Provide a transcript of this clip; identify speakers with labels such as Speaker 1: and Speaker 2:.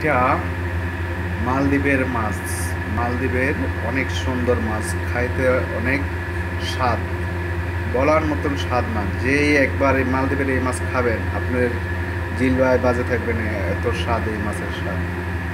Speaker 1: এইটা মালদ্বীপের মাছ। মালদ্বীপের অনেক সুন্দর মাছ, খাইতে অনেক স্বাদ, বলার মতন স্বাদ না। যেই একবার এই মালদ্বীপের এই মাছ খাবেন, আপনার জিহ্বায় বাজে থাকবেন এত স্বাদ এই মাছের স্বাদ।